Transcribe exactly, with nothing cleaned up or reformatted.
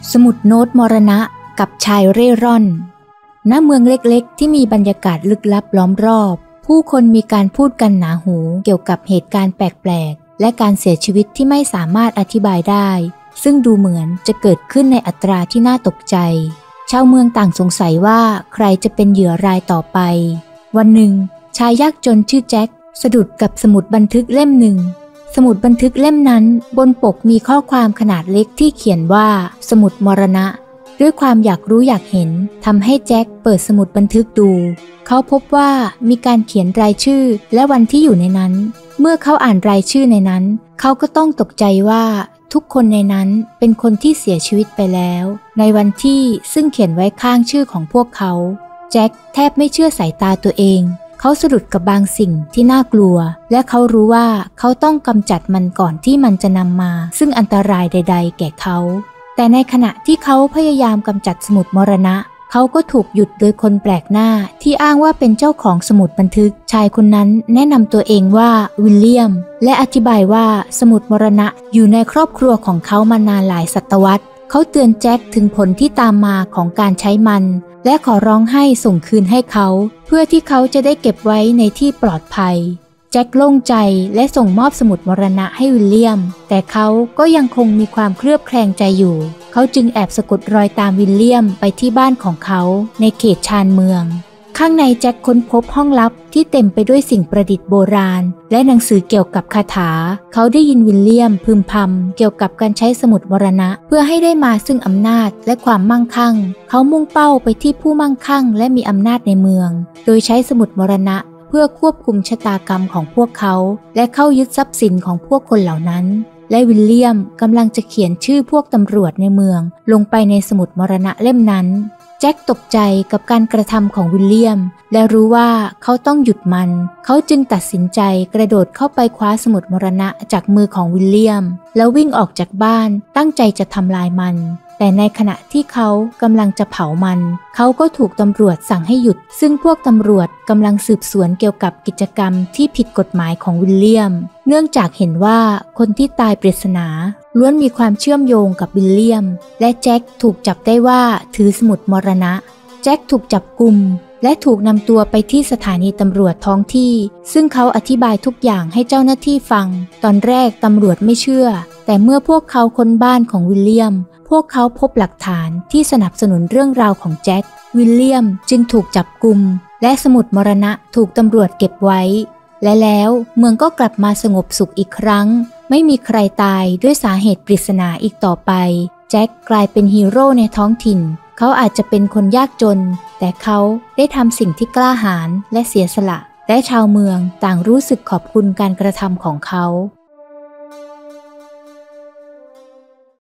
สมุดโน้ตมรณะกับชายเร่ร่อนณเมืองเล็กๆที่มีบรรยากาศลึกลับล้อมรอบผู้คนมีการพูดกันหนาหูเกี่ยวกับเหตุการณ์แปลกๆและการเสียชีวิตที่ไม่สามารถอธิบายได้ซึ่งดูเหมือนจะเกิดขึ้นในอัตราที่น่าตกใจชาวเมืองต่างสงสัยว่าใครจะเป็นเหยื่อรายต่อไปวันหนึ่งชายยากจนชื่อแจ็คสะดุดกับสมุดบันทึกเล่มหนึ่งสมุดบันทึกเล่มนั้นบนปกมีข้อความขนาดเล็กที่เขียนว่าสมุดมรณะด้วยความอยากรู้อยากเห็นทำให้แจ็คเปิดสมุดบันทึกดูเขาพบว่ามีการเขียนรายชื่อและวันที่อยู่ในนั้นเมื่อเขาอ่านรายชื่อในนั้นเขาก็ต้องตกใจว่าทุกคนในนั้นเป็นคนที่เสียชีวิตไปแล้วในวันที่ซึ่งเขียนไว้ข้างชื่อของพวกเขาแจ็คแทบไม่เชื่อสายตาตัวเองเขาสะดุดกับบางสิ่งที่น่ากลัวและเขารู้ว่าเขาต้องกำจัดมันก่อนที่มันจะนำมาซึ่งอันตรายใดๆแก่เขาแต่ในขณะที่เขาพยายามกำจัดสมุดมรณะเขาก็ถูกหยุดโดยคนแปลกหน้าที่อ้างว่าเป็นเจ้าของสมุดบันทึกชายคนนั้นแนะนำตัวเองว่าวิลเลียมและอธิบายว่าสมุดมรณะอยู่ในครอบครัวของเขามานานหลายศตวรรษเขาเตือนแจ็คถึงผลที่ตามมาของการใช้มันและขอร้องให้ส่งคืนให้เขาเพื่อที่เขาจะได้เก็บไว้ในที่ปลอดภัยแจ็คโล่งใจและส่งมอบสมุดมรณะให้วิลเลียมแต่เขาก็ยังคงมีความเคลือบแคลงใจอยู่เขาจึงแอบสะกดรอยตามวิลเลียมไปที่บ้านของเขาในเขตชานเมืองข้างในแจ็คค้นพบห้องลับที่เต็มไปด้วยสิ่งประดิษฐ์โบราณและหนังสือเกี่ยวกับคาถาเขาได้ยินวิลเลียมพึมพำเกี่ยวกับการใช้สมุดมรณะเพื่อให้ได้มาซึ่งอำนาจและความมั่งคั่งเขามุ่งเป้าไปที่ผู้มั่งคั่งและมีอำนาจในเมืองโดยใช้สมุดมรณะเพื่อควบคุมชะตากรรมของพวกเขาและเข้ายึดทรัพย์สินของพวกคนเหล่านั้นและวิลเลียมกำลังจะเขียนชื่อพวกตำรวจในเมืองลงไปในสมุดมรณะเล่มนั้นแจ็คตกใจกับการกระทำของวิลเลียมและรู้ว่าเขาต้องหยุดมันเขาจึงตัดสินใจกระโดดเข้าไปคว้าสมุดมรณะจากมือของวิลเลียมแล้ววิ่งออกจากบ้านตั้งใจจะทำลายมันแต่ในขณะที่เขากำลังจะเผามันเขาก็ถูกตำรวจสั่งให้หยุดซึ่งพวกตำรวจกำลังสืบสวนเกี่ยวกับกิจกรรมที่ผิดกฎหมายของวิลเลียมเนื่องจากเห็นว่าคนที่ตายปริศนาล้วนมีความเชื่อมโยงกับวิลเลียมและแจ็คถูกจับได้ว่าถือสมุดมรณะแจ็คถูกจับกุมและถูกนำตัวไปที่สถานีตำรวจท้องที่ซึ่งเขาอธิบายทุกอย่างให้เจ้าหน้าที่ฟังตอนแรกตำรวจไม่เชื่อแต่เมื่อพวกเขาค้นบ้านของวิลเลียมพวกเขาพบหลักฐานที่สนับสนุนเรื่องราวของแจ็ควิลเลียมจึงถูกจับกุมและสมุดมรณะถูกตำรวจเก็บไว้และแล้วเมืองก็กลับมาสงบสุขอีกครั้งไม่มีใครตายด้วยสาเหตุปริศนาอีกต่อไปแจ็คกลายเป็นฮีโร่ในท้องถิ่นเขาอาจจะเป็นคนยากจนแต่เขาได้ทำสิ่งที่กล้าหาญและเสียสละและชาวเมืองต่างรู้สึกขอบคุณการกระทำของเขา